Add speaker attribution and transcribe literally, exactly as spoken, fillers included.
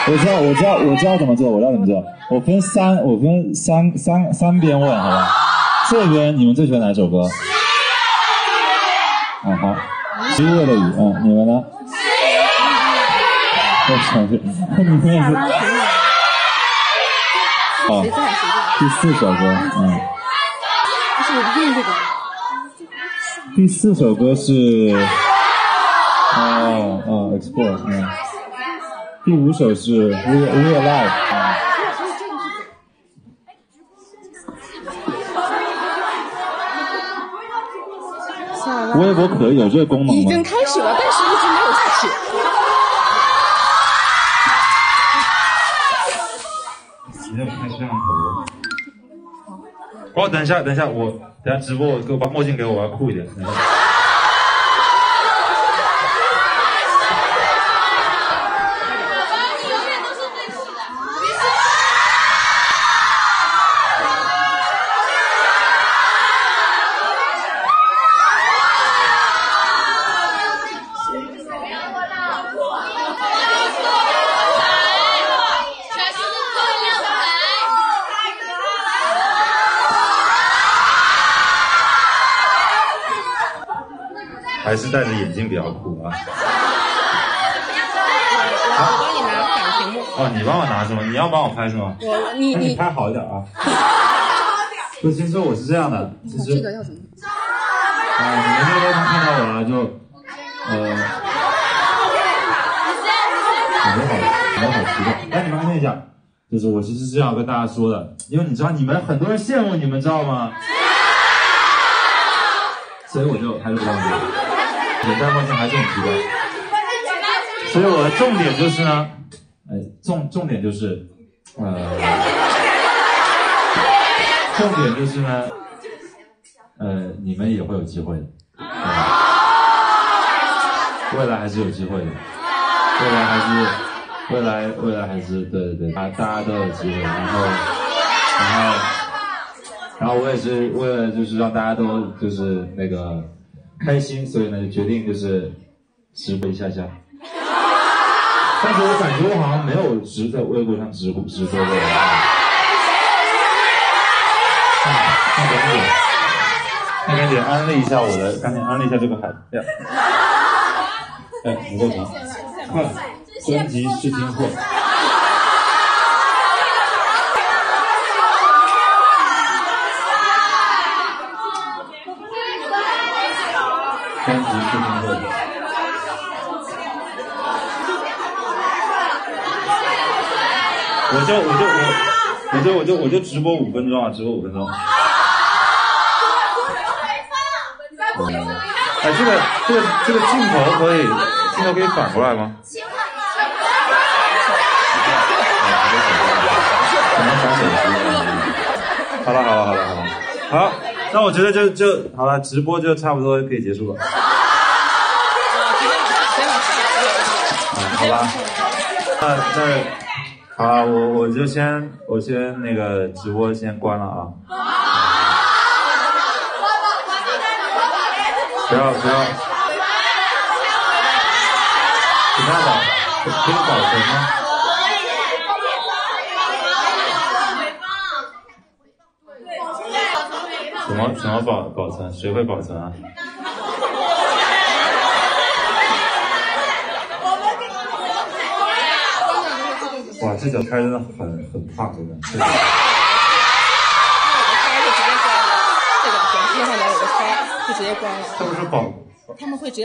Speaker 1: 我知道，我知道，我知道怎么做，我知道怎么做。我分三，我分三三三边问，好吧？这边你们最喜欢哪首歌？啊好，十一月的雨，嗯，你们呢？我想是，你们也是。哦，第四首歌，嗯。
Speaker 2: 不是我不用这个。
Speaker 1: 第四首歌是，哦哦 ，Explore， 嗯。第五首是 We We Alive， 嗯。微博可以有这个功能吗？
Speaker 2: 已经开始了，但是一直没有下去。
Speaker 1: 你要开摄像头。哦，等一下，等一下，我等一下直播，给我把墨镜给我，我要酷一点。等一下。还是戴着眼镜比较酷啊！
Speaker 2: 我帮你拿反屏幕。
Speaker 1: 哦，你帮我拿是吗？你要帮我拍是吗？
Speaker 2: 我你
Speaker 1: 你拍好一点啊！不，其实我是这样的，其实
Speaker 2: 这个要怎么？
Speaker 1: 啊，你们那边能看到我了就，呃，你们好，你们好奇怪。来，你们看一下，就是我其实是这样跟大家说的，因为你知道你们很多人羡慕你们，知道吗？所以我就还是不让这个。我戴墨镜还是很奇怪，所以我的重点就是呢，呃，重重点就是，呃，重点就是呢，呃，你们也会有机会的，呃、未来还是有机会的，未来还是，未来未来还是对对对，大大家都有机会，然后，然后，然后我也是为了就是让大家都就是那个。开心，所以呢就决定就是直播一下下，但是我感觉我好像没有直在微博上直播直播过。那赶紧，那赶紧安利一下我的，赶紧安利一下这个海呀！哎，不够长，快，专辑试听会。专辑试听会，我就我就我我就我就我就直播五分钟啊，直播五分钟。嗯，哎，这个这个这个镜头可以，镜头可以反过来吗？怎么反手机？好了好了好了好了，好。那我觉得就就好了，直播就差不多可以结束了。啊，好吧，那那好了，我我就先我先那个直播先关了啊。不要不要，怎么样的？可以保存吗？怎么怎么保保存？谁会保存啊？哇，这脚开真的很很胖，真的。这个
Speaker 2: 这个手机上面有个开，就直接关了。
Speaker 1: 这不是保？
Speaker 2: 他们会直接。